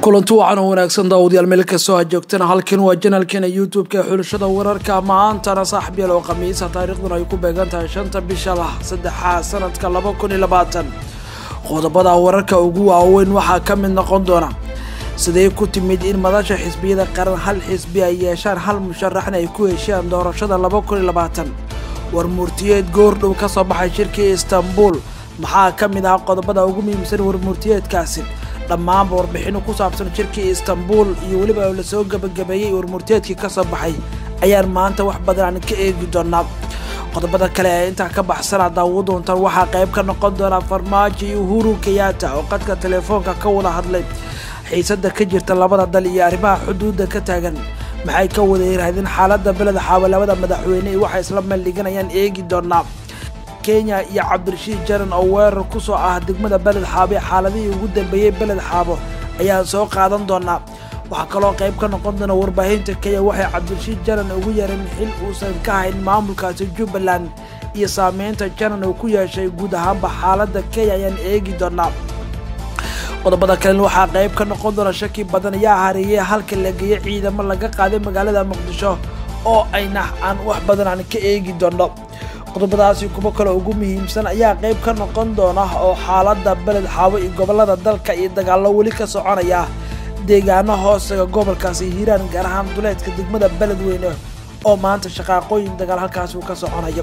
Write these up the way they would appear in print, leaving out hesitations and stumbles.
kulanti wacan oo wanaagsan daawadayaal meel ka soo joogtana halkan waa channelkeena YouTube-ka xulashada wararka maantana saaxiibayaal oo khamiis taariikhduna ay ku beegan tahay 5 bisha 3 sanadka 2020 qodobada wararka ugu waaweyn waxa ka mid noqon doona sidee ku timid in madasha xisbiyada qaran hal xisbi ay yeeshaan hal musharaxna ay ku heshaan doorashada 2020 war murtiyeed goordhow ka soo baxay shirkii Istanbul maxaa ka mid ah qodobada ugu muhiimsan war murtiyeedkaasi dhammaan warbixino ku saabsan shirkii Istanbul iyo waliba la soo gabagabeeyay warmurteedkii ka soo baxay ayaan maanta wax badan ka eegi doonaa qodobada kale ee inta ka baxsan daawadoonta waxa qayb ka noqon doona Farmaajo Uhuru Kenyatta oo qadka telefoonka ka wada hadlay xiisada ka jirta labada dal iyo arrimaha xuduudda ka taagan maxay ka wada yiraahdeen xaaladda balad xawaalada madaxweyne waxa isla meel dhiganayaan eegi doonaa Kenya iyo Cabdirashiid Jaran oo weerar ku soo ah degmada balad xaabe xaaladii ugu dambeeyay balad xaabo ayaa soo qaadan doona waxa kale oo qayb ka noqon doona warbaahinta Kenya waxay Cabdirashiid Jaran ugu yeereen xil uusan ka hayn maamulkaasi Jubbaland iyo saameynta Jaran oo ku yeeshay guud ahaanba xaaladda Kenya ayaan eegi doona qodobada kale waxa qayb ka noqon doona shaki badan ayaa hareeyay halka la geeyay ciidamo laga qaaday magaalada Muqdisho oo ayna aan wax badan ka eegi doono qodobadaasi kuba kale ugu muhiimsan ayaa qayb ka noqon doona oo xaaladda balad xaabo iyo gobolada dalka iyo dagaalo wali ka soconaya deegaano hoosaga gobolkaasi Hiiraan gaar ahaan duleedka degmada Beledweyne oo maanta shaqaaqooyin dagaal halkaas uu ka soconayo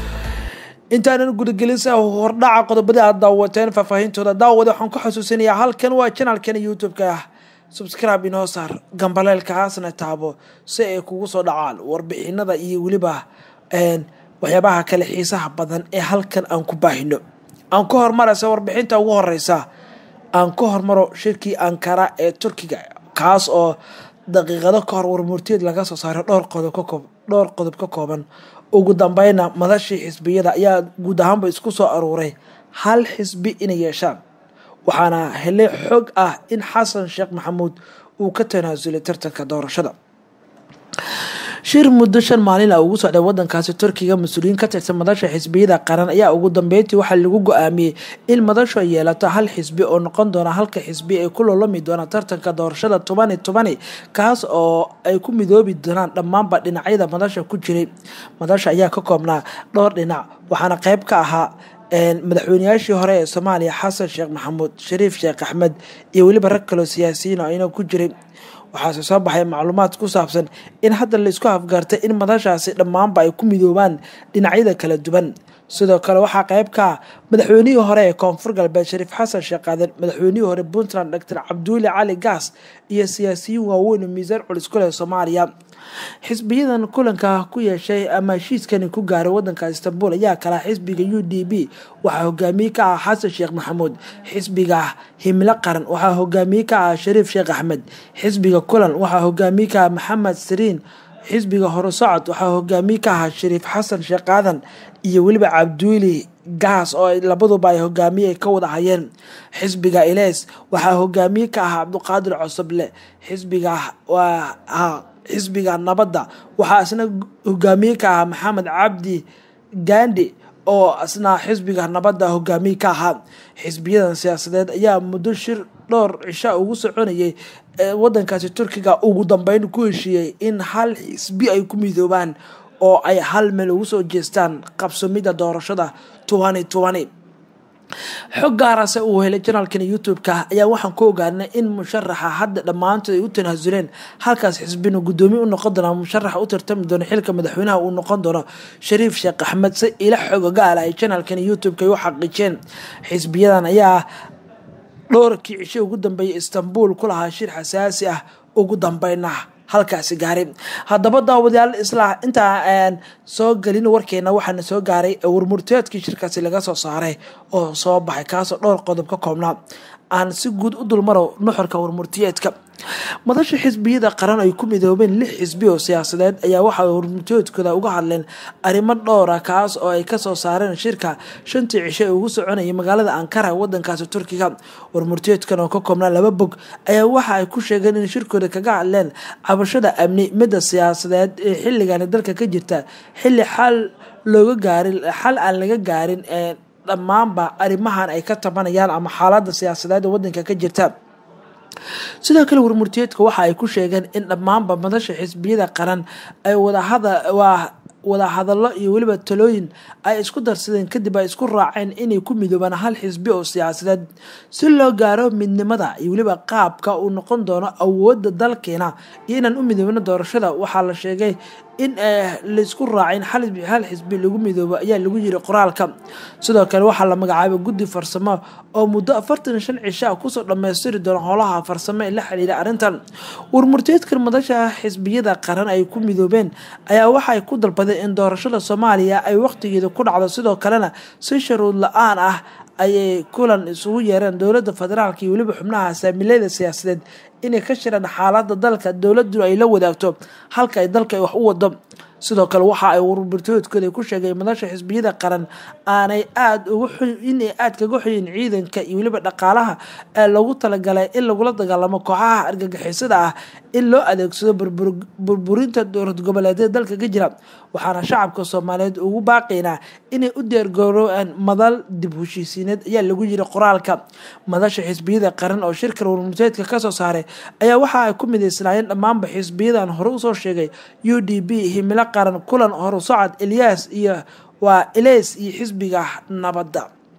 intaan gudagelisaa hordhaca qodobada aad daawateen faahfaahintooda daawada waxaan ku xasuusinayaa halkan waa channelkeena YouTube-ka subscribe inoo saar gambaleelkaasna taabo si ay kugu soo dhacaan warbixinada iyo waliba waxyaabaha kale xiisaha badan ee halkan aan ku baahino aan ku hormaraysa warbixinta ugu horeysa aan ku hormaro shirkii Ankara ee Turkiga kaas oo daqiiqado ka hor warmurtiyeed laga soo saaray dhowr qodob ka kooban ugu dambeeyna madashii xisbiyada ayaa guud ahaanba isku soo aruuray hal xisbi inay yeeshaan waxaana helay xog ah in Xasan Sheekh Maxamuud uu ka tanaasulay tartanka doorashada shir muddo 5 maalin ah ugu socday wadankaasi Turkiga mas'uuliyiin ka tirsan madasha xisbiyada qaran ayaa ugu dambeeyay waxa lagu go'aamiyay in madashu ay yeelato hal xisbi oo noqon doona halka xisbi ay ku loolami doona tartanka doorashada 2020 kaas oo ay ku midoobi doonaan dhammaanba dhinacyada madasha ku jiray madasha ayaa ka koobnaa dhowr dhinac waxaana qayb ka ahaa madaxweynayaashii hore ee Soomaaliya Xasan Sheekh Maxamuud Shariif Sheekh Axmed iyo waliba rag kale siyaasiyiin oo ayna ku jiray waxaa soo baxay macluumaad ku saabsan in hadda la isku afgaartay in madashaasi dhammaanba ay ku midoobaan dhinacyada kala duwan sidoo kale waxa qayb ka madaxweynihii hore ee Koonfur Galbeed Shariif Xasan Sheekh Aadan madaxweynihii hore Puntland Dr. Cabdulle Cali Gaas iyo siyaasiyiin waaweyn miisaan culus ku leh Soomaaliya xisbiyadan kulanka ku yeeshay ama heshiiskani ku gaaray wadanka Istanbul ayaa kala xisbiga UDP waxa hogaamiye ka ah Xasan Sheekh Maxamuud xisbiga Himla Qaran waxa hogaamiye ka ah Shariif Sheekh Axmed xisbiga Kulan waxa hogaamiye ka ah Maxamed Siriin xisbiga Horusocod waxa hogaamiye ka ah Shariif Xasan Sheekh Aadan iyo waliba Cabdulle Gaas oo labaduba ay hogaamiye ka wada hayeen xisbiga Ilees waxa hogaamiye ka ah Cabduqaadir Cosoble xisbiga Nabadda waxa asna hogaamiye ka ah Maxamed Cabdi Gandhi oo asna xisbiga Nabadda hogaamiye ka ah xisbiyadan siyaasadeed ayaa muddo shir dhowr cisho ugu soconayay wadankaasi Turkiga ugu dambeyn ku heshiiyay in hal xisbi ay ku midoobaan oo ay hal meel ugu soo jeestaan qabsomida doorashada 2020 xog gaar ah oo helay channelkan YouTube-ka ayaa waxaan ku ogaanay in musharaxa hadda dhamaantood ay u tanaasuleen halkaas xisbina gudoomiye u noqon doona musharaxa u tartami doona xilka madaxweynaha uu noqon doono Shariif Sheekh Axmed si ila xog gaar ah channelkan YouTube-ka ay u xaqiijeen xisbiyadan ayaa dhowrkii cisho ugu dambeeyay Istanbul ku lahaa shir xasaasi ah ugu dambeeyna halkaasi gaaray haddaba daawadayaal isla inta aan soo galin warkeena waxaana soo gaaray warmurteedkii shirkaasi laga soo saaray oo soo baxay kaas oo dhowr qodob ka koobnaa aan si guud u dulmaro nuxurka warmurteedka madasha xisbiyada qaran ay ku midoobeen 6 xisbi oo siyaasadeed ayaa waxa warmurteedkooda uga hadleen arrimo dhowr ah kaas oo ay ka soo saareen shirka 5 cisho ugu soconayay magaalada Ankara wadankaasi Turkiga warmurteedkan oo ka koobnaa 2 bog ayaa waxa ay ku sheegeen in shirkooda kaga hadleen cabashada amni midda siyaasadeed ee xilligan dalka ka jirta xilli xal aan laga gaarin dhammaanba arrimahan ay ka tabanayaan ama xaaladda siyaasadeed wadanka ka jirta sidoo kale warmurtiyeedka waxa ay ku sheegeen in dhammaanba madasha xisbiyada qaran ay wada hadallo iyo weliba talooyin ay isku darsadeen kadib ay isku raaceen inay ku midoobaan hal xisbi oo siyaasadeed si loo gaaro midnimada iyo weliba qaabka uu noqon doono awoodda dalkeena iyo inaan u midoobno doorashada. waxaa la sheegay in laysku raacin hal xisbi lagu midoobo ayaa lagu yiri qoraalka. sidoo kale waxaa la magacaabay guddi farsamo oo muddo 45 cisho kusoo dhammaystiri doona howlaha farsamo ee la xiriira arrintan. warmurtiyeedkan madasha xisbiyada qaran ay ku midoobeen ayaa waxay ku dalbadeen in doorashada Soomaaliya ay waqtigeeda ku dhacdo, sidoo kalena si shuruud la'aan ah ayay kulan isugu yeereen dowladda federaalka iyo weliba xubnaha saamilayda siyaasadeed inay ka shiraan xaaladda dalka, dowladdu ay la wadaagto halka ay dalka wax u wado. sidoo kale waxa ay warmurtiyeedkooda ku sheegay madasha xisbiyada qaran aanay aad kaga xoyin ciidanka iyo weliba dhaqaalaha ee lagu talagalay in lagula dagaalamo kooxaha argagixisada ah in loo adeegsado burburinta dowlad goboleedyada dalka ka jira. waxaana shacabka Soomaaliyeed ugu baaqaynaa inay u diyaargaroobaan madal dib u heshiisiineed ayaa lagu yiri qoraalka. madasha xisbiyada qaran oo shirka warmurtiyeedka ka soo saaray ayaa waxa ay ku mideysnaayeen dhammaanba xisbiyadan hore u soo sheegay UDP, himilo qaran, kulan horu socod, Ilyas iyo xisbiga nabadda.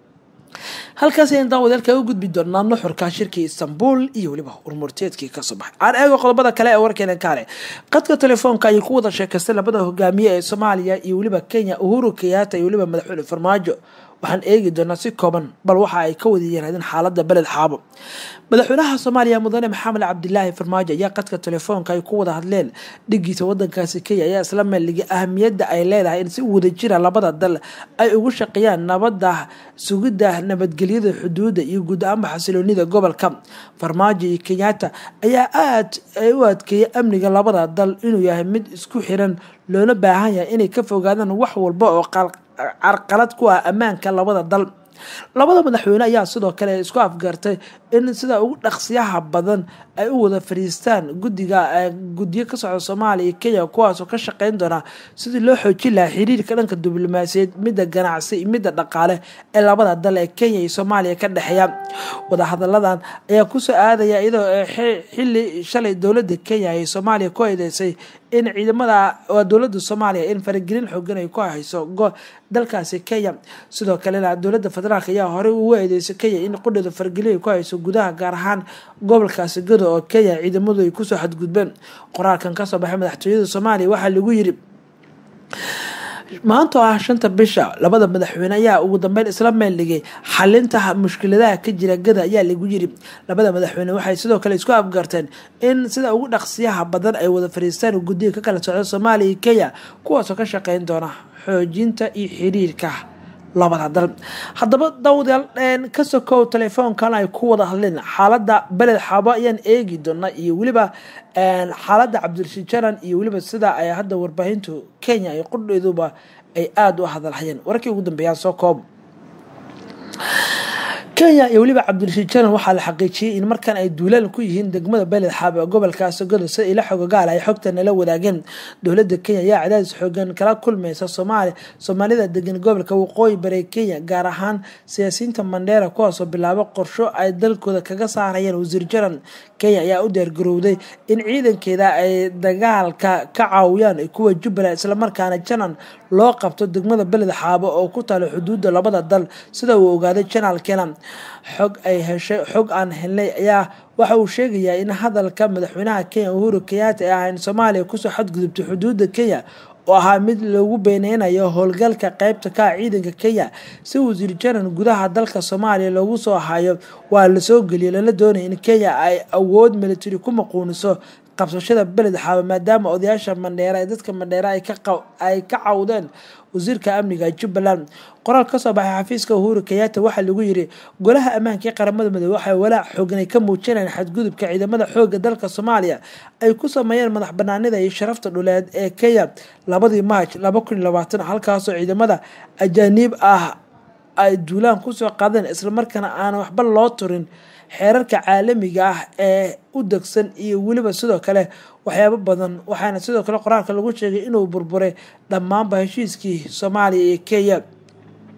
halkaas ayaan daawadalka u gudbi doonaa nuxurka shirkii Istanbul iyo weliba warmurtiyeedkii ka soo baxay. aan eego qodobada kale ee warkeena kale. qadka telefoonka ay ku wada sheekaystay labada hogaamiye ee Soomaaliya iyo weliba Kenya, Uhuru Kenyatta iyo weliba madaxweyne Farmaajo. waxaan eegi doonaa si kooban bal waxa ay ka wada yiraahdeen xaaladda beled xaabo. madaxweynaha Soomaaliya mudane Maxamed Cabdilaahi Farmaajo ayaa qadka telefoonka ay ku wada hadleen dhigiisa wadankaasi Kenya ayaa isla meeligay ahmiyadda ay leedahay in si wadajir ah labada dal ay ugu shaqeeyaan nabadda, sugidda nabadgelyada xuduudda iyo guud ahaan xasiloonida gobolka. Farmaajo iyo Kenyatta ayaa aad u adkeeyay amniga labada dal inuu yahay mid isku xiran, loona baahan yahay inay ka fogaadaan wax walba oo carqalad ku ah ammaanka labada dal. labada madaxweyne ayaa sidoo kale isku afgartay in sida ugu dhaqsiyaha badan ay u wada fariistaan guddiyo ka socda Soomaaliya iyo Kenya, kuwaas oo ka shaqeyn doona sidii loo xoojin lahaa xiriirka dhanka diblomaasiyadeed, midda ganacsi iyo midda dhaqaale ee labada dal ee Kenya iyo Soomaaliya ka dhaxeeya. wada hadalladan ayaa ku soo aadaya iyadoo xilli shalay dowladda Kenya iyo Soomaaliya ku eedeysay in ciidamada dowladda Soomaaliya in faragelin xooggan ay ku hayso dalkaasi Kenya. sidoo kale dowladda federaalka ayaa hore ugu eedeysay Kenya in qudhada faragelin ay ku hayso gudaha gaar ahaan gobolkaasi Gado oo Kenya ciidamadu ay ku soo xadgudbeen. qoraalkan ka soo baxay madaxtooyada Soomaaliya waxaa lagu yiri maanta 5 bisha labada madaxweyne ayaa ugu dambeyn isla meel dhigay xalinta mushkiladaha ka jira Gada ayaa lagu yiri. labada madaxweyne waxay sidoo kale isku afgarteen in sida ugu dhaqsiyaha badan ay wada fariistaan guddiga ka kala socda Soomaaliya iyo Kenya, kuwaas oo ka shaqeyn doona xoojinta iyo xiriirka labada dal. haddaba dawadayaal ka sokow telefoonkan ay ku wada hadleen xaaladda beled xaabo ayaan eegi doonaa iyo weliba xaaladda Cabdirashiid Jaran iyo weliba sida ay hadda warbaahintu Kenya ay qudheeduba ay aad u hadalhayeen. warkii ugu dambeeyay soo koob. Kenya iyo weliba Cabdirashiid Jaran waxaa la xaqiijiyay in markan ay duulaan ku yihiin degmada beled xaabo gobolkaas Gado si ila xogaal ay xogtan la wadaageen. dowladda Kenya ayaa cadaadis xoogan kala kulmaysa Soomaalida degan gobolka waqooyi bari Kenya, gaar ahaan siyaasiyiinta Mandera, kuwaas oo bilaabay qorsho ay dalkooda kaga saarayeen wasiir Jaran. Kenya ayaa u diyaargarowday in ciidankeeda ay dagaalka ka caawiyaan kuwa Jubbaland, isla markaana Jaran loo qabto degmada beled xaabo oo ku taalo xuduudda labada dal. sida uu ogaaday Channel Kenya xog aan helnay ayaa waxa uu sheegayaa in hadalka madaxweynaha Kenya Uhuru Kenyatta ee in Soomaaliya ku soo xadgudubtay xuduudda Kenya oo ahaa mid lagu beeneynayo howlgalka qaybta ka ciidanka Kenya si wasiir Jaran gudaha dalka Soomaaliya loogu soo hayo waa la soo geliyay lana doonay in Kenya ay awood military ku maquuniso qabsashada beled xaabo, maadaama odayaasha Mandera ee dadka Mandera ay ka cawdeen wasiirka amniga Jubbaland. qoraal ka soo baxay xafiiska Uhuru Kenyatta waxaa lagu yiri golaha ammaanka ee qaramada midoobay waxay walaac xoogan ka muujinayaan xadgudubka ciidamada xoogga dalka Soomaaliya ay ku sameeyeen madax banaanida iyo sharafta dhuleed ee Kenya 2 Maarch 2020, halkaas oo ciidamada ajaanib ah ay duulaan ku soo qaadeen isla markaana aan waxba loo turin xeerarka caalamiga ah ee u degsan iyo weliba sidoo kale waxyaabo badan. waxaana sidoo kale qoraalka lagu sheegay inuu burburay dhammaanba heshiiskii Soomaaliya iyo Kenya.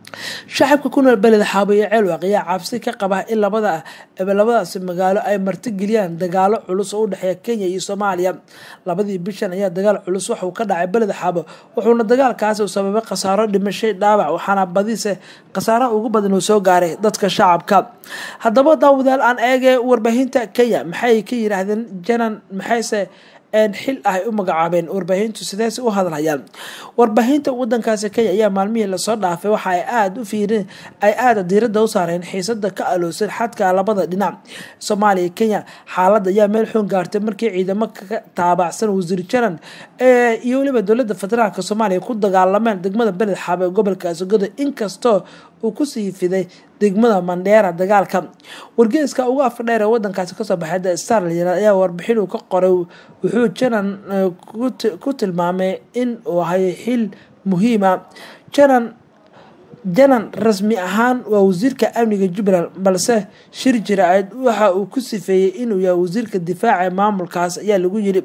shacabka ku nool beled xaabo iyo ceelwaaq ayaa cabsi ka qaba in labadaasi magaalo ay martigeliyaan dagaalo culus oo u dhexeeya Kenya iyo Soomaaliya. labadii bishan ayaa dagaal culus waxa uu ka dhacay beled xaabo wuxuuna dagaalkaasi u sababay khasaaro dhimasho dhaawac waxaana badise khasaaraha ugu badan uu soo gaaray dadka shacabka. haddaba daawadayaal aan eegay warbaahinta Kenya maxay ka yiraahdeen janan maxayse xil ay u magacaabeen warbaahintu sidaas u hadlayaan. warbaahinta wadankaasi Kenya ayaa maalmihii la soo dhaafay waxa ay aad diiradda u saareen xiisada ka aloosan xadka labada dhinac Soomaaliya Kenya. xaaladda ayaa meel xun gaartay markii ciidamo ka taabacsan wasiir janan iyo waliba dowladda federaalka Soomaaliya ku dagaalameen degmada beled xaabo ee gobolka Sogodo inkastoo uu ku sii fiday degmada Mandera dagaalka. wargeyska ugu afdheer ee wadankaasi ka soo baxay The Star ayaa warbixin uu ka qoray wuxuu janan ku tilmaamay in uu hayo xil muhiim ah. janan rasmi ahaan waa wasiirka amniga Jubbaland balse shir jiraa'id waxa uu ku sifeeyay inuu yahay wasiirka difaaca ee maamulkaas ayaa lagu yiri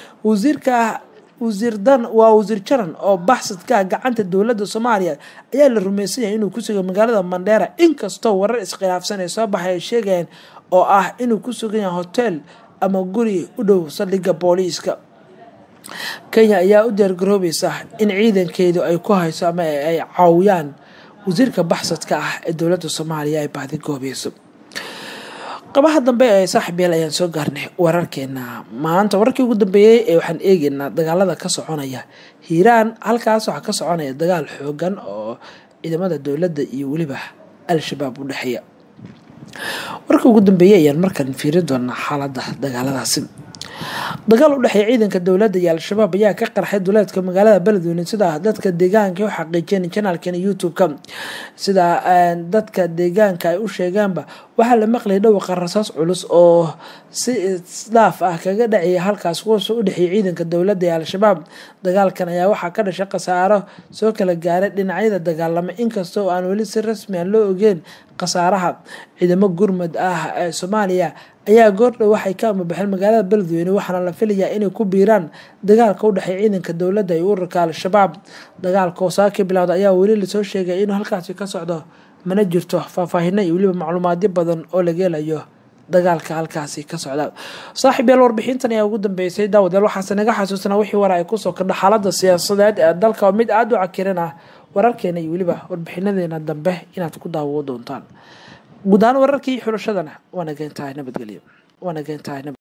wasiir janan oo baxsadka gacanta dowladda Soomaaliya ayaa la rumaysan yahay inuu ku sugan magaalada Mandera inkastoo warar iskhilaafsan ay soo baxay sheegayaan oo ah inuu ku sugan yahay hotel ama guri u dhow saldhigga booliiska. Kenya ayaa u diyaargaroobaysa in ciidankeedu ay ku hayso ama ay caawiyaan wasiirka baxsadka ah ee dowladda Soomaaliya ay baadi goobayso. qabaha dambe ee saaxiibyal ayaan soo gaarnay wararkeena maanta. wararkii ugu dambeeyay ee waxaan eegaynaa dagaalada ka soconaya Hiiraan. halkaas waxaa ka soconaya dagaal xoogan oo ciidamada dowladda iyo waliba al-shabaab u dhaxeeya. wararkii ugu dambeeyay ayaan markan fiirin doonaa xaaladda dagaaladaasi. dagaal u dhexeeya ciidanka dowladda iyo al-shabaab ayaa ka qarxay duleedka magaalada Beledweyne sida dadka deegaanka u xaqiijiyeen channelkan YouTube-ka. sida dadka deegaanka ay u sheegaanba waxaa la maqlay dhawqa rasaas culus oo si isdaaf ah kaga dhacay halkaas kuwaas u dhexeeya ciidanka dowladda iyo al-shabaab. dagaalkan ayaa waxaa ka dhashay khasaaro soo kala gaaray dhinacyada dagaalama inkastoo aan weli si rasmi ah loo ogeyn khasaaraha. ciidamo gurmad ah ee Soomaaliya ayaa goordhow waxay ka amabaxeen magaalada Beledweyne waxaana la filayaa inay ku biiraan dagaalka u dhexeeya ciidanka dowladda iyo ururka al-shabaab. dagaalka oo saaka bilowda ayaa weli la soo sheegay inuu halkaasi ka socdo mana jirto faahfaahin iyo waliba macluumaadyo badan oo laga helayo dagaalka halkaasi ka socda. saaxiibyal warbixintan ayaa ugu dambeysay daawadayaal waxaase naga xasuusanaa wixii war ay ku soo kordha xaaladda siyaasadeed ee dalka oo mid aad u cakiran ah. wararkeena iyo waliba warbixinadeena dambe inaad ku daawo doontaan. guud ahaan wararkii xulashadana waana geentahay nabadgelyo.